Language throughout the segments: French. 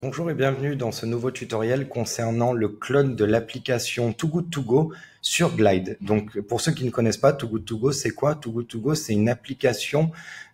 Bonjour et bienvenue dans ce nouveau tutoriel concernant le clone de l'application Too Good To Go sur Glide. Donc, pour ceux qui ne connaissent pas, Too Good To Go, c'est quoi? Too Good To Go, c'est une application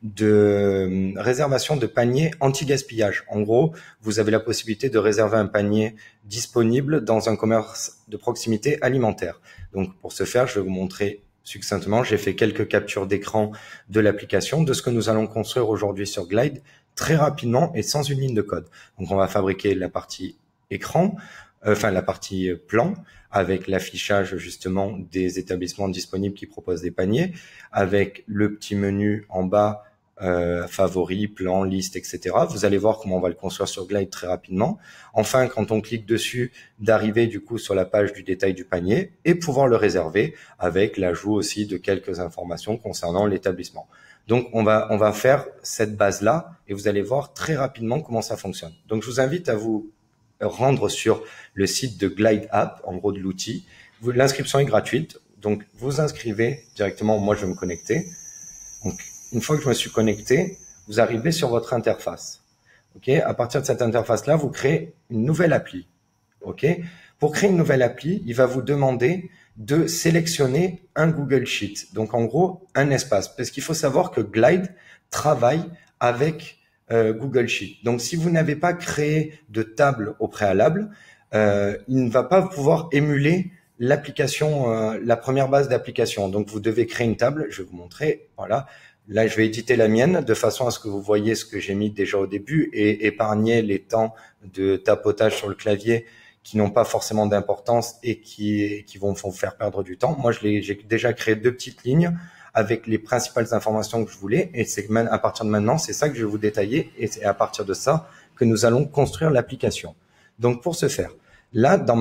de réservation de paniers anti-gaspillage. En gros, vous avez la possibilité de réserver un panier disponible dans un commerce de proximité alimentaire. Donc, pour ce faire, je vais vous montrer succinctement. J'ai fait quelques captures d'écran de l'application, de ce que nous allons construire aujourd'hui sur Glide, très rapidement et sans une ligne de code. Donc, on va fabriquer la partie écran, la partie plan, avec l'affichage justement des établissements disponibles qui proposent des paniers, avec le petit menu en bas, favoris, plan, liste, etc. Vous allez voir comment on va le construire sur Glide très rapidement. Enfin, quand on clique dessus, d'arriver du coup sur la page du détail du panier et pouvoir le réserver avec l'ajout aussi de quelques informations concernant l'établissement. Donc, on va faire cette base-là et vous allez voir très rapidement comment ça fonctionne. Donc, je vous invite à vous rendre sur le site de Glide App, en gros de l'outil. L'inscription est gratuite, donc vous inscrivez directement. Moi, je vais me connecter. Donc, une fois que je me suis connecté, vous arrivez sur votre interface. Ok, à partir de cette interface-là, vous créez une nouvelle appli. Ok, pour créer une nouvelle appli, il va vous demander de sélectionner un Google Sheet. Donc, en gros, un espace. Parce qu'il faut savoir que Glide travaille avec Google Sheet. Donc, si vous n'avez pas créé de table au préalable, il ne va pas pouvoir émuler l'application, la première base d'application. Donc, vous devez créer une table. Je vais vous montrer. Voilà. Là, je vais éditer la mienne de façon à ce que vous voyez ce que j'ai mis déjà au début et épargner les temps de tapotage sur le clavier qui n'ont pas forcément d'importance et qui vont vous faire perdre du temps. Moi, j'ai déjà créé 2 petites lignes avec les principales informations que je voulais et c'est à partir de maintenant, c'est ça que je vais vous détailler et c'est à partir de ça que nous allons construire l'application. Donc, pour ce faire, là, dans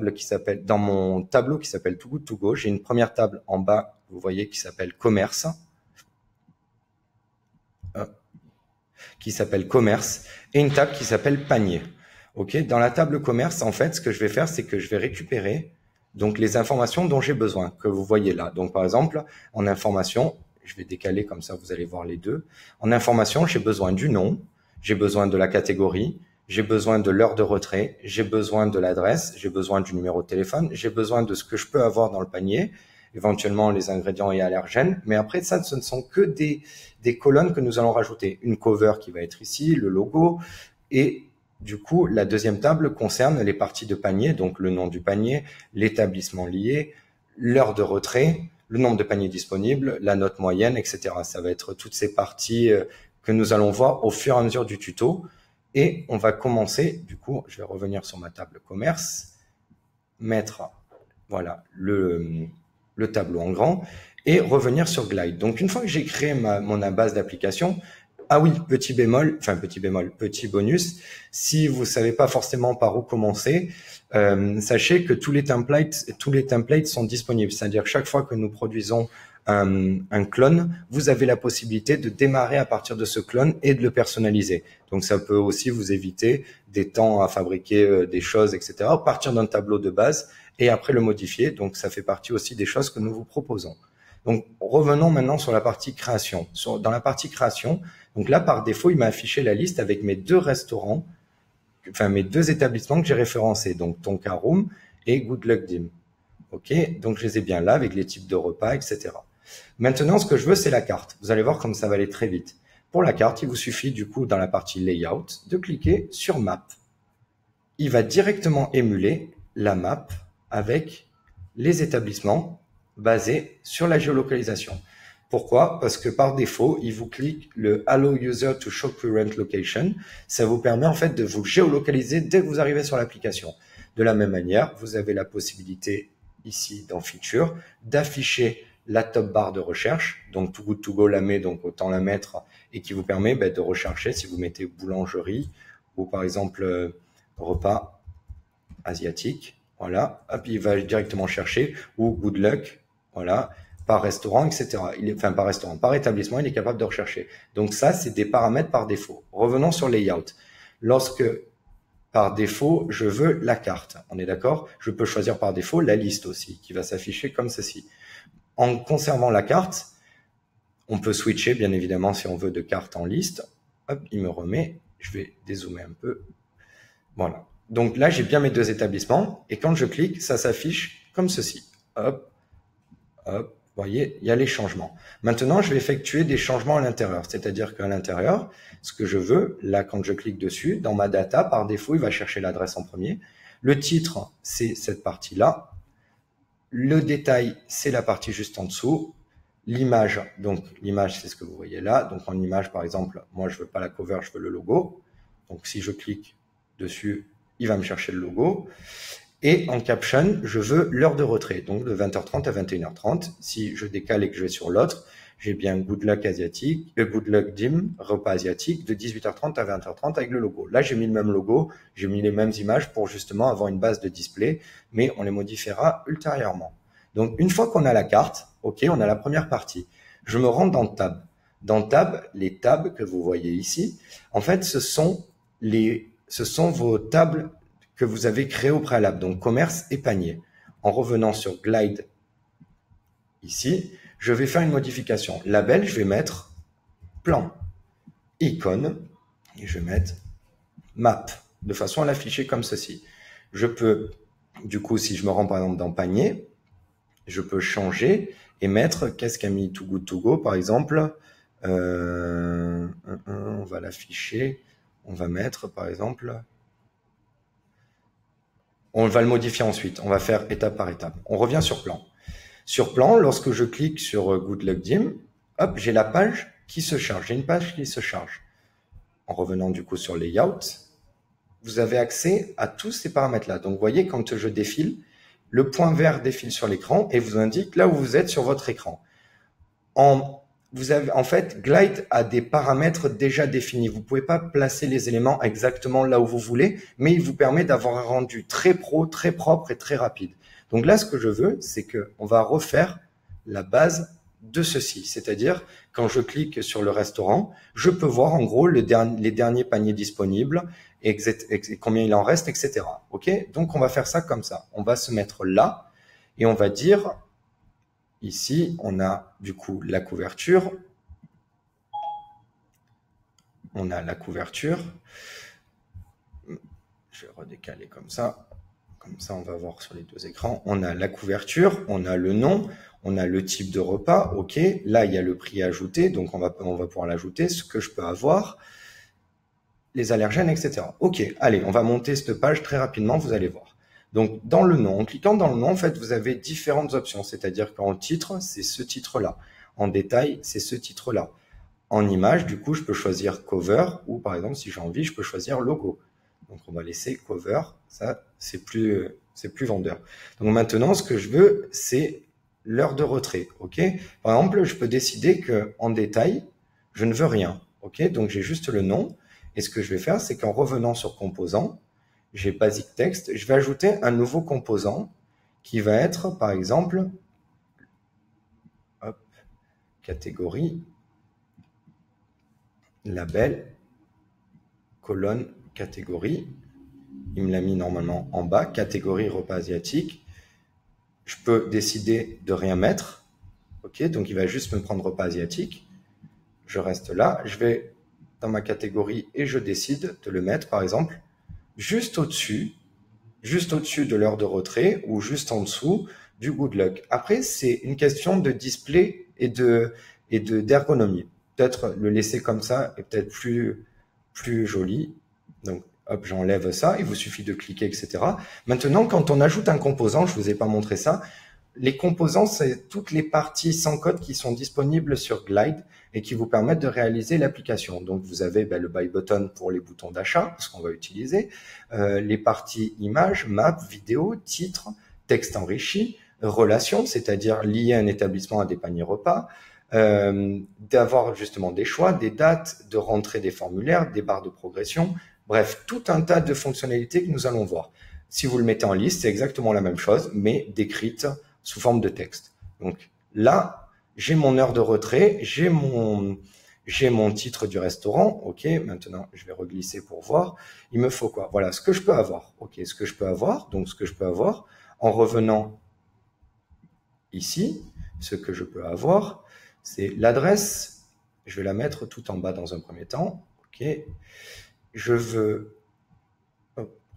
mon tableau qui s'appelle Too Good To Go, j'ai une première table en bas, vous voyez, qui s'appelle Commerce. Et une table qui s'appelle Panier. Ok, dans la table commerce, en fait, ce que je vais faire, c'est que je vais récupérer donc les informations dont j'ai besoin, que vous voyez là. Donc, par exemple, en information, je vais décaler comme ça, vous allez voir les deux. En information, j'ai besoin du nom, j'ai besoin de la catégorie, j'ai besoin de l'heure de retrait, j'ai besoin de l'adresse, j'ai besoin du numéro de téléphone, j'ai besoin de ce que je peux avoir dans le panier, éventuellement les ingrédients et allergènes. Mais après ça, ce ne sont que des colonnes que nous allons rajouter. Une cover qui va être ici, le logo et du coup, la deuxième table concerne les parties de panier, donc le nom du panier, l'établissement lié, l'heure de retrait, le nombre de paniers disponibles, la note moyenne, etc. Ça va être toutes ces parties que nous allons voir au fur et à mesure du tuto. Et on va commencer, du coup, je vais revenir sur ma table commerce, mettre voilà, le tableau en grand et revenir sur Glide. Donc, une fois que j'ai créé mon base d'application, ah oui, petit bonus, si vous savez pas forcément par où commencer, sachez que tous les templates sont disponibles. C'est-à-dire que chaque fois que nous produisons un clone, vous avez la possibilité de démarrer à partir de ce clone et de le personnaliser. Donc, ça peut aussi vous éviter des temps à fabriquer des choses, etc. À partir d'un tableau de base et après le modifier. Donc, ça fait partie aussi des choses que nous vous proposons. Donc, revenons maintenant sur la partie création. Dans la partie création, donc là, par défaut, il m'a affiché la liste avec mes 2 restaurants, enfin mes 2 établissements que j'ai référencés, donc Tonka Room et Good Luck Dim. Ok, donc je les ai bien là avec les types de repas, etc. Maintenant, ce que je veux, c'est la carte. Vous allez voir comme ça va aller très vite. Pour la carte, il vous suffit du coup dans la partie Layout de cliquer sur Map. Il va directement émuler la map avec les établissements basés sur la géolocalisation. Pourquoi? Parce que par défaut, il vous clique le Allow User to Show Current Location. Ça vous permet en fait de vous géolocaliser dès que vous arrivez sur l'application. De la même manière, vous avez la possibilité ici dans Feature d'afficher la top bar de recherche. Donc Too Good To Go la met, donc autant la mettre et qui vous permet de rechercher si vous mettez boulangerie ou par exemple repas asiatique. Voilà, hop, il va directement chercher ou Good Luck, voilà, par restaurant, etc. Par établissement, il est capable de rechercher. Donc ça, c'est des paramètres par défaut. Revenons sur Layout. Lorsque, par défaut, je veux la carte, on est d'accord? Je peux choisir par défaut la liste aussi, qui va s'afficher comme ceci. En conservant la carte, on peut switcher, bien évidemment, si on veut de carte en liste. Hop, il me remet, je vais dézoomer un peu. Voilà. Donc là, j'ai bien mes deux établissements. Et quand je clique, ça s'affiche comme ceci. Hop, hop. Vous voyez, il y a les changements. Maintenant, je vais effectuer des changements à l'intérieur. C'est-à-dire qu'à l'intérieur, ce que je veux, là, quand je clique dessus, dans ma data, par défaut, il va chercher l'adresse en premier. Le titre, c'est cette partie-là. Le détail, c'est la partie juste en dessous. L'image, donc l'image, c'est ce que vous voyez là. Donc en image, par exemple, moi, je veux pas la cover, je veux le logo. Donc si je clique dessus, il va me chercher le logo. Et en caption, je veux l'heure de retrait, donc de 20h30 à 21h30. Si je décale et que je vais sur l'autre, j'ai bien Good Luck asiatique, Good Luck Dim, repas asiatique, de 18h30 à 20h30 avec le logo. Là, j'ai mis le même logo, j'ai mis les mêmes images pour justement avoir une base de display, mais on les modifiera ultérieurement. Donc, une fois qu'on a la carte, ok, on a la première partie. Je me rends dans Tab. Dans Tab, les tabs que vous voyez ici, en fait, ce sont vos tables que vous avez créées au préalable, donc commerce et panier. En revenant sur Glide ici, je vais faire une modification. Label, je vais mettre plan, icône, et je vais mettre map, de façon à l'afficher comme ceci. Je peux, du coup, si je me rends par exemple dans panier, je peux changer et mettre qu'est-ce qu'a mis Too Good To Go, par exemple. On va l'afficher. On va mettre, par exemple, on va le modifier ensuite. On va faire étape par étape. On revient sur plan. Sur plan, lorsque je clique sur Good Luck Dim, hop, j'ai la page qui se charge. J'ai une page qui se charge. En revenant du coup sur Layout, vous avez accès à tous ces paramètres-là. Donc, vous voyez, quand je défile, le point vert défile sur l'écran et vous indique là où vous êtes sur votre écran. En fait, Glide a des paramètres déjà définis. Vous ne pouvez pas placer les éléments exactement là où vous voulez, mais il vous permet d'avoir un rendu très pro, très propre et très rapide. Donc là, ce que je veux, c'est qu'on va refaire la base de ceci. C'est-à-dire, quand je clique sur le restaurant, je peux voir en gros les derniers paniers disponibles, et combien il en reste, etc. Ok? Donc, on va faire ça comme ça. On va se mettre là et on va dire... Ici, on a du coup la couverture. On a la couverture. Je vais redécaler comme ça. Comme ça, on va voir sur les deux écrans. On a la couverture, on a le nom, on a le type de repas. OK, là, il y a le prix ajouté. Donc, on va pouvoir l'ajouter. Ce que je peux avoir, les allergènes, etc. OK, allez, on va monter cette page très rapidement. Vous allez voir. Donc, dans le nom, en cliquant dans le nom, en fait, vous avez différentes options. C'est-à-dire qu'en titre, c'est ce titre-là. En détail, c'est ce titre-là. En image, du coup, je peux choisir cover ou, par exemple, si j'ai envie, je peux choisir logo. Donc, on va laisser cover. Ça, c'est plus vendeur. Donc, maintenant, ce que je veux, c'est l'heure de retrait. OK? Par exemple, je peux décider que en détail, je ne veux rien. OK? Donc, j'ai juste le nom. Et ce que je vais faire, c'est qu'en revenant sur composant, j'ai Basic Text, je vais ajouter un nouveau composant qui va être, par exemple, hop, catégorie, label, colonne, catégorie. Il me l'a mis normalement en bas, catégorie repas asiatique. Je peux décider de rien mettre. OK, donc il va juste me prendre repas asiatique. Je reste là, je vais dans ma catégorie et je décide de le mettre, par exemple, juste au-dessus de l'heure de retrait ou juste en dessous du Good Luck. Après, c'est une question de display et d'ergonomie. Peut-être le laisser comme ça est peut-être plus joli. Donc, hop, j'enlève ça. Il vous suffit de cliquer, etc. Maintenant, quand on ajoute un composant, je vous ai pas montré ça, les composants, c'est toutes les parties sans code qui sont disponibles sur Glide et qui vous permettent de réaliser l'application. Donc, vous avez le buy button pour les boutons d'achat, ce qu'on va utiliser, les parties images, map, vidéo, titre, texte enrichi, relations, c'est-à-dire lier un établissement à des paniers repas, d'avoir justement des choix, des dates, de rentrer des formulaires, des barres de progression, bref, tout un tas de fonctionnalités que nous allons voir. Si vous le mettez en liste, c'est exactement la même chose, mais décrite sous forme de texte. Donc là, j'ai mon heure de retrait, j'ai mon titre du restaurant. OK, maintenant, je vais reglisser pour voir. Il me faut quoi? Voilà, ce que je peux avoir. OK, ce que je peux avoir. Donc, ce que je peux avoir, en revenant ici, ce que je peux avoir, c'est l'adresse. Je vais la mettre tout en bas dans un premier temps. OK, je veux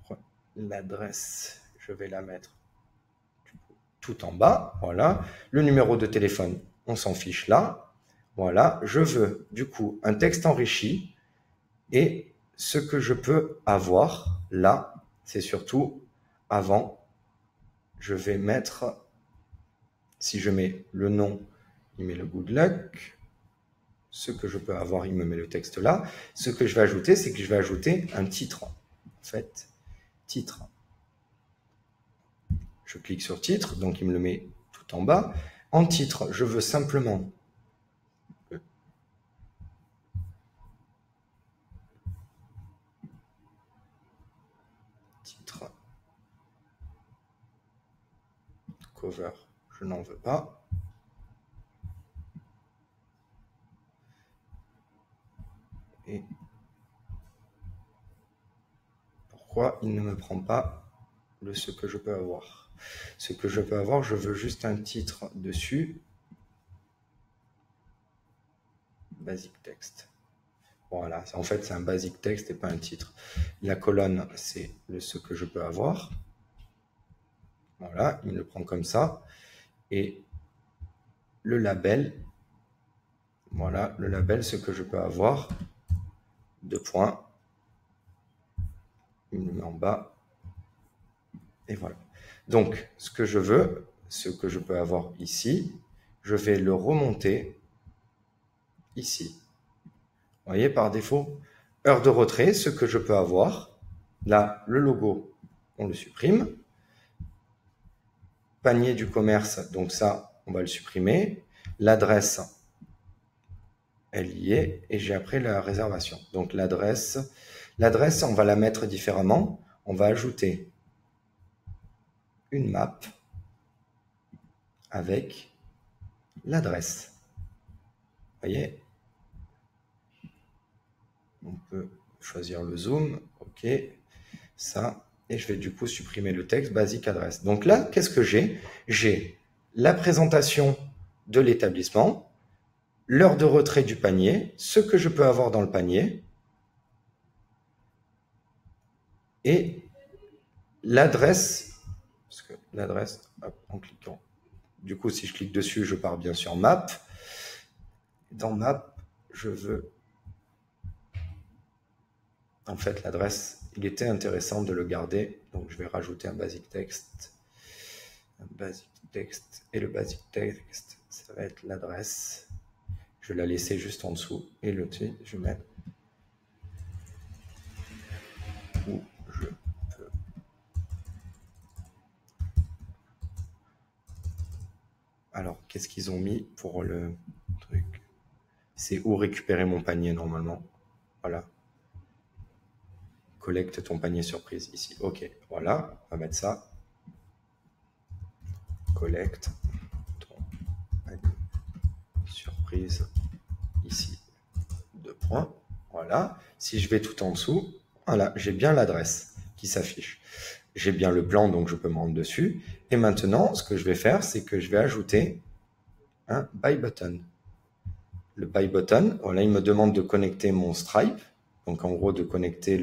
L'adresse, je vais la mettre tout en bas. Voilà. Le numéro de téléphone, on s'en fiche là. Voilà. Je veux du coup un texte enrichi. Et ce que je peux avoir là, c'est surtout avant, je vais mettre, si je mets le nom, il met le good luck. Ce que je peux avoir, il me met le texte là. Ce que je vais ajouter, c'est que je vais ajouter un titre. En fait, titre. Je clique sur titre, donc il me le met tout en bas. En titre, je veux simplement titre, cover, je n'en veux pas. Et pourquoi il ne me prend pas ce que je peux avoir? Ce que je peux avoir, je veux juste un titre dessus. Basic text. Voilà, en fait c'est un basic text et pas un titre. La colonne, c'est ce que je peux avoir. Voilà, il me le prend comme ça. Et le label, voilà, le label, ce que je peux avoir, 2 points. Il me le met en bas. Et voilà. Donc, ce que je veux, ce que je peux avoir ici, je vais le remonter ici. Vous voyez, par défaut, heure de retrait, ce que je peux avoir. Là, le logo, on le supprime. Panier du commerce, donc ça, on va le supprimer. L'adresse, elle y est. Et j'ai après la réservation. Donc l'adresse, on va la mettre différemment. On va ajouter une map avec l'adresse. Vous voyez? On peut choisir le zoom. OK. Ça. Et je vais du coup supprimer le texte basique adresse. Donc là, qu'est-ce que j'ai? J'ai la présentation de l'établissement, l'heure de retrait du panier, ce que je peux avoir dans le panier, et l'adresse, parce que l'adresse, en cliquant, du coup, si je clique dessus, je pars bien sur Map. Dans Map, je veux, en fait, l'adresse, il était intéressant de le garder, donc je vais rajouter un basic text. Et le basic text, ça va être l'adresse. Je vais la laisser juste en dessous, et le T, je mets où je peux. Alors, qu'est-ce qu'ils ont mis pour le truc? C'est où récupérer mon panier normalement. Voilà. Collecte ton panier surprise ici. OK, voilà, on va mettre ça. Collecte ton panier surprise ici. 2 points. Voilà. Si je vais tout en dessous, voilà, j'ai bien l'adresse qui s'affiche. J'ai bien le plan, donc je peux me rendre dessus. Et maintenant, ce que je vais faire, c'est que je vais ajouter un buy button. Le buy button, voilà, il me demande de connecter mon Stripe. Donc, en gros, de connecter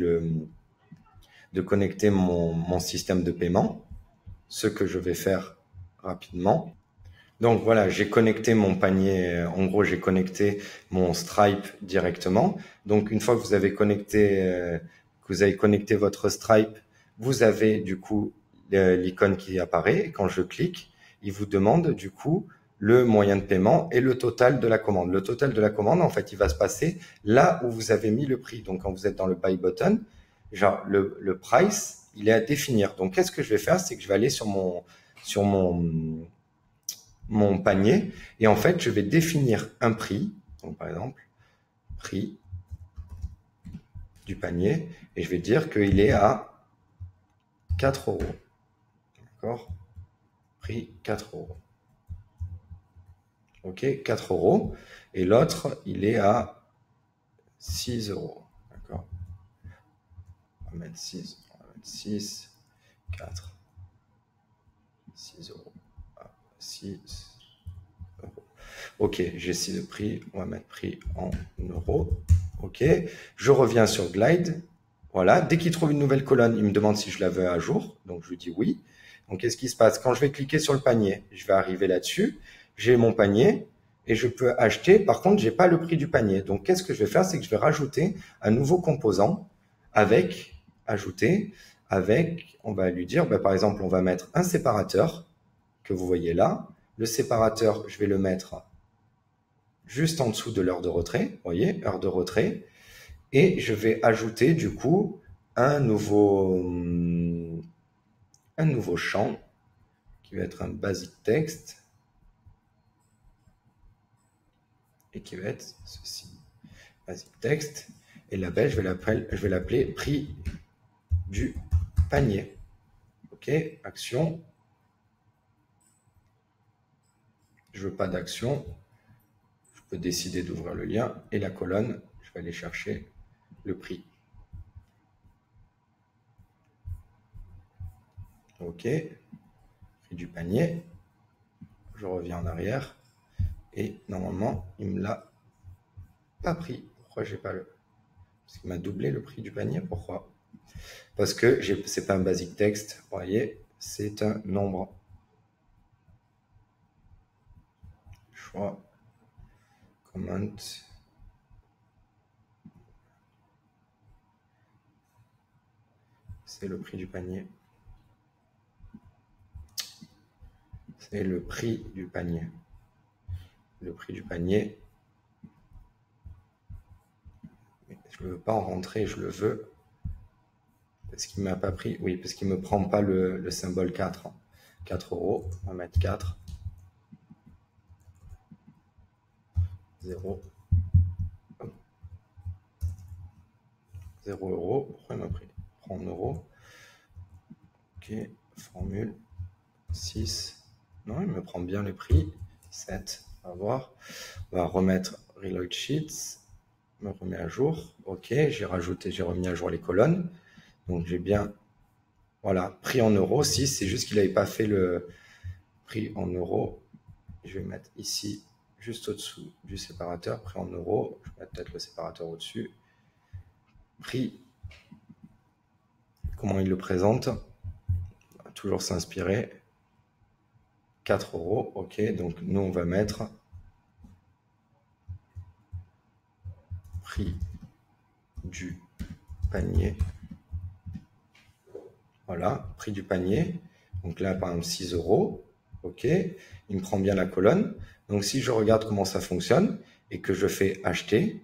mon système de paiement. Ce que je vais faire rapidement. Donc, voilà, j'ai connecté mon panier. En gros, j'ai connecté mon Stripe directement. Donc, une fois que vous avez connecté votre Stripe, vous avez du coup l'icône qui apparaît. Et quand je clique, il vous demande du coup le moyen de paiement et le total de la commande. Le total de la commande, en fait, il va se passer là où vous avez mis le prix. Donc, quand vous êtes dans le buy button, genre le price, il est à définir. Donc, qu'est-ce que je vais faire? C'est que je vais aller sur mon panier et en fait, je vais définir un prix. Donc, par exemple, prix du panier et je vais dire qu'il est à 4 €. D'accord? Prix 4 €. OK, 4 €. Et l'autre, il est à 6 €. D'accord? On va mettre 6, 4, 6 €. 6 €. OK, j'ai ici le prix. On va mettre prix en euros. OK. Je reviens sur Glide. Voilà, dès qu'il trouve une nouvelle colonne, il me demande si je la veux à jour. Donc, je lui dis oui. Donc, qu'est-ce qui se passe? Quand je vais cliquer sur le panier, je vais arriver là-dessus. J'ai mon panier et je peux acheter. Par contre, j'ai pas le prix du panier. Donc, qu'est-ce que je vais faire? C'est que je vais rajouter un nouveau composant avec, on va lui dire, par exemple, on va mettre un séparateur que vous voyez là. Le séparateur, je vais le mettre juste en dessous de l'heure de retrait. Vous voyez, heure de retrait. Et je vais ajouter du coup un nouveau champ qui va être un basic text et qui va être ceci, basic text. Et label, je vais l'appeler prix du panier. Ok, action. Je veux pas d'action. Je peux décider d'ouvrir le lien et la colonne. Je vais aller chercher le prix. Ok, prix du panier. Je reviens en arrière et normalement il me l'a pas pris. Pourquoi j'ai pas le... Parce qu'il m'a doublé le prix du panier. Pourquoi? Parce que c'est pas un basic text. Vous voyez, c'est un nombre. Choix. Comment. C'est le prix du panier. C'est le prix du panier. Le prix du panier. Je ne veux pas en rentrer, je le veux. Parce qu'il ne m'a pas pris. Oui, parce qu'il ne me prend pas le symbole 4. 4 €. On va mettre 4. 0. 0 €. Pourquoi il m'a pris? Prends en euros. Ok, formule 6. Non, il me prend bien les prix. 7. On va voir. On va remettre Reload Sheets. Me remet à jour. Ok, j'ai remis à jour les colonnes. Donc j'ai bien, voilà, prix en euros. 6, c'est juste qu'il n'avait pas fait le prix en euros. Je vais mettre ici, juste au-dessous du séparateur, prix en euros. Je vais mettre peut-être le séparateur au-dessus. Prix, comment il le présente? On va toujours s'inspirer. 4 €. Ok, donc nous on va mettre prix du panier. Voilà, prix du panier. Donc là, par exemple, 6 €. Ok, il me prend bien la colonne. Donc si je regarde comment ça fonctionne et que je fais acheter,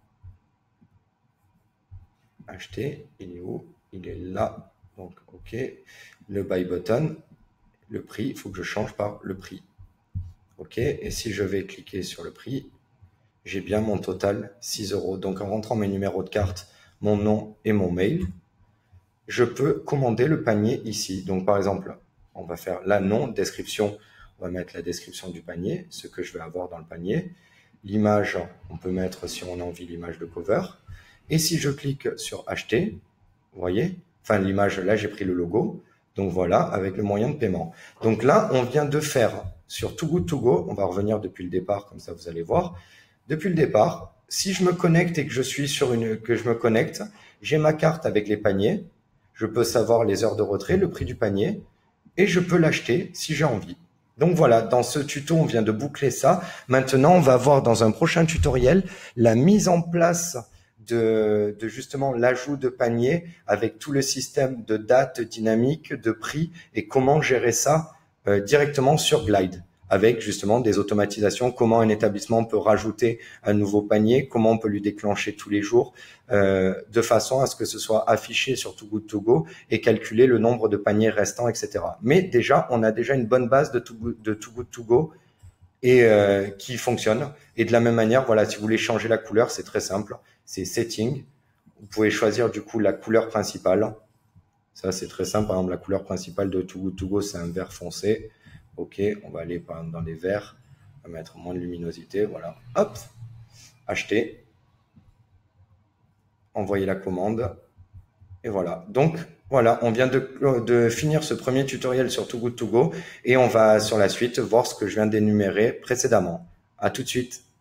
il est où? Il est là. Donc ok, le buy button, le prix, il faut que je change par le prix. Ok, et si je vais cliquer sur le prix, j'ai bien mon total 6 €. Donc en rentrant mes numéros de carte, mon nom et mon mail, je peux commander le panier ici. Donc par exemple, on va faire la nom, description, on va mettre la description du panier, ce que je vais avoir dans le panier. L'image, on peut mettre, si on a envie, l'image de cover. Et si je clique sur acheter, vous voyez, enfin l'image, là j'ai pris le logo. Donc voilà, avec le moyen de paiement. Donc là, on vient de faire sur Too Good To Go, on va revenir depuis le départ, comme ça vous allez voir. Depuis le départ, si je me connecte et que je suis que je me connecte, j'ai ma carte avec les paniers. Je peux savoir les heures de retrait, le prix du panier, et je peux l'acheter si j'ai envie. Donc voilà, dans ce tuto, on vient de boucler ça. Maintenant, on va voir dans un prochain tutoriel la mise en place de justement l'ajout de panier avec tout le système de date dynamique, de prix et comment gérer ça directement sur Glide, avec justement des automatisations, comment un établissement peut rajouter un nouveau panier, comment on peut lui déclencher tous les jours, de façon à ce que ce soit affiché sur Too Good To Go et calculer le nombre de paniers restants, etc. Mais déjà, on a déjà une bonne base de Too Good To Go et qui fonctionne. Et de la même manière, voilà, si vous voulez changer la couleur, c'est très simple, c'est Setting. Vous pouvez choisir du coup la couleur principale. Ça, c'est très simple. Par exemple, la couleur principale de Too Good To Go, c'est un vert foncé. Ok, on va aller par exemple dans les verts, on va mettre moins de luminosité, voilà, hop, acheter, envoyer la commande, et voilà. Donc, voilà, on vient de finir ce premier tutoriel sur Too Good To Go, et on va sur la suite voir ce que je viens d'énumérer précédemment. À tout de suite.